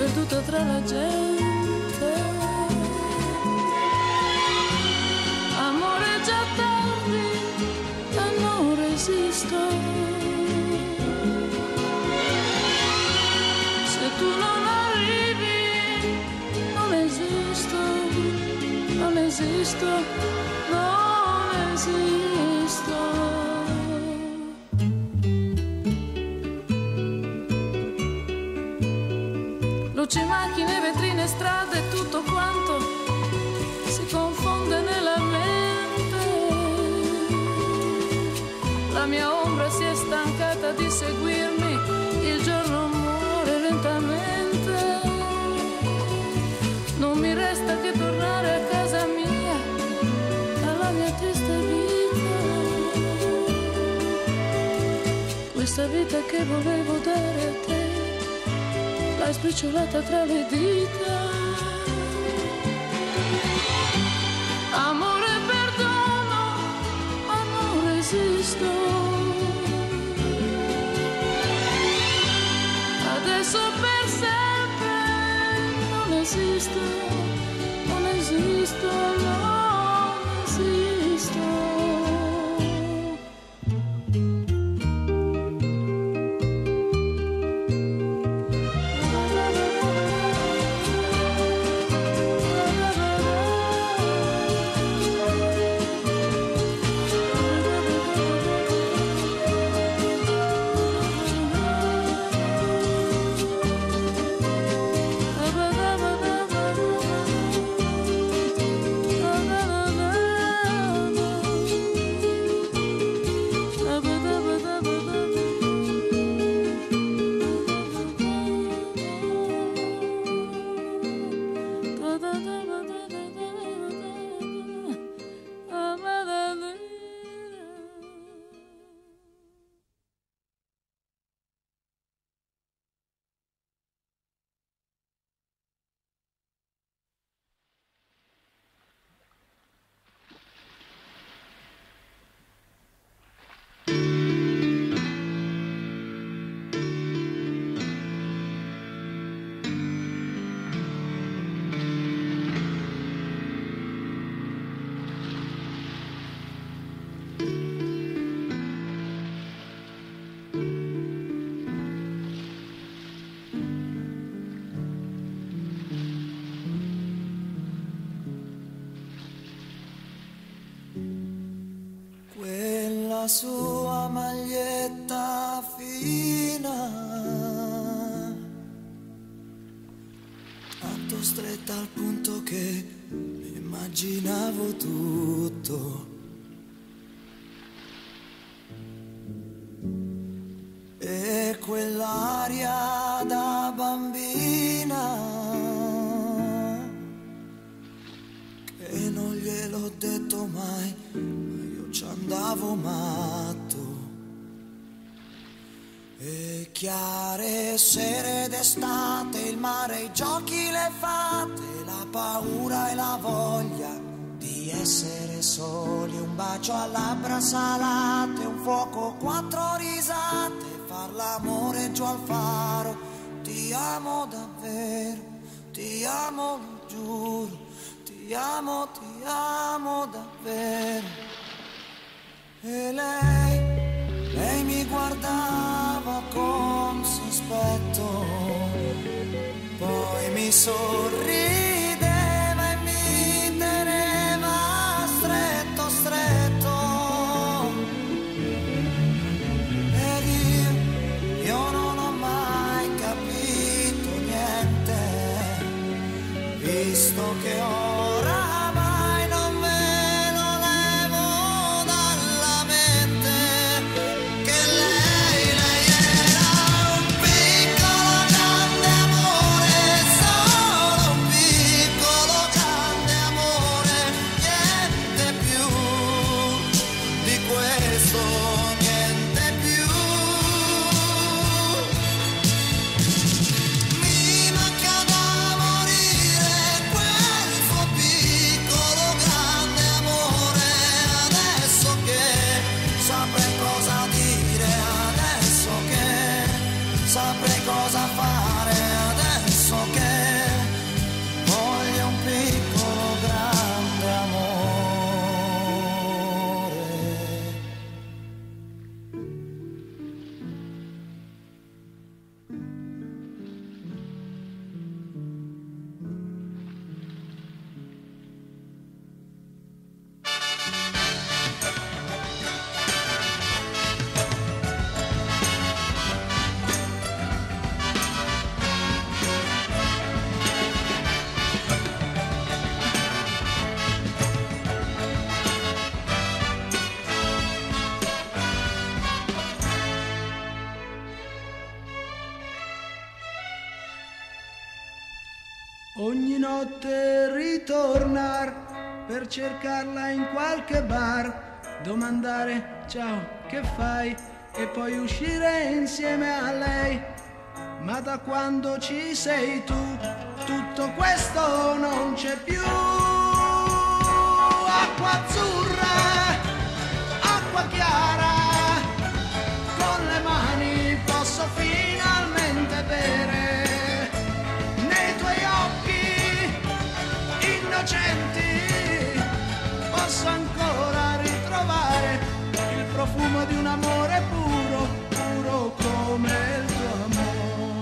perduto tra la gente. Amore già tardi, ma non resisto. Se tu non arrivi, non esisto, non esisto, non esisto. Luci, macchine, vetrine, strade, tutto quanto si confonde nella mente. La mia ombra si è stancata di seguirmi, il giorno muore lentamente. Non mi resta che tornare a casa mia, alla mia triste vita. Questa vita che volevo dare a te, l'hai sbriciolata tra le dita. Amore, perdono, ma non resisto. Adesso per sempre non esisto, non esisto, non esisto. La sua maglietta fina, tanto stretta al punto che immaginavo tutto. E quell'aria da bambina che non gliel'ho detto mai, ci andavo matto. E chiare sere d'estate, il mare, i giochi, le fate, la paura e la voglia di essere soli, un bacio a labbra salate, un fuoco, 4 risate, far l'amore giù al faro. Ti amo davvero, ti amo, lo giuro, ti amo davvero. E lei mi guardava con sospetto, poi mi sorrideva e mi teneva stretto, stretto. Ed io non ho mai capito niente, visto che ora Ogni notte ritornar per cercarla in qualche bar, domandare ciao che fai e poi uscire insieme a lei. Ma da quando ci sei tu tutto questo non c'è più. Acqua azzurra, acqua chiara, con le mani posso finalmente bere. Nei tuoi occhi innocenti posso ancora ritrovare il profumo di un amore puro, puro come il tuo amore.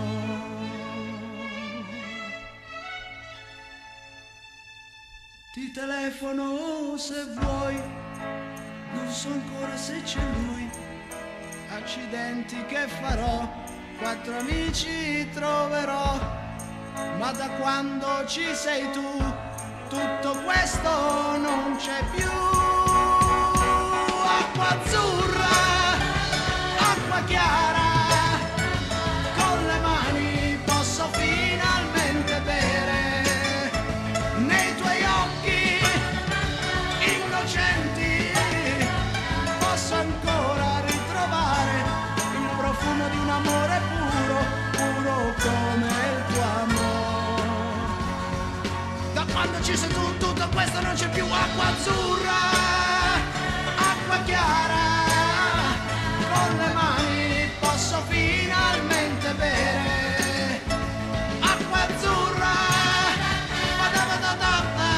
Ti telefono se vuoi, non so ancora se c'è lui. Accidenti che farò, 4 amici troverò. Ma da quando ci sei tu, tutto questo non c'è più. Acqua azzurra, acqua chiara, con le mani posso finalmente bere. Nei tuoi occhi innocenti posso ancora ritrovare il profumo di un amore puro, puro come il tuo amore. Da quando ci sei tu tutto questo non c'è più. Acqua azzurra, acqua chiara, con le mani posso finalmente bere. Acqua azzurra, badabadabada.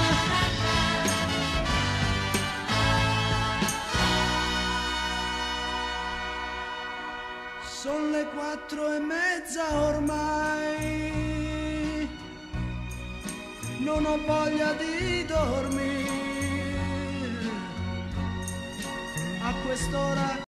Sono le 4:30 ormai, non ho voglia di dormire a quest'ora.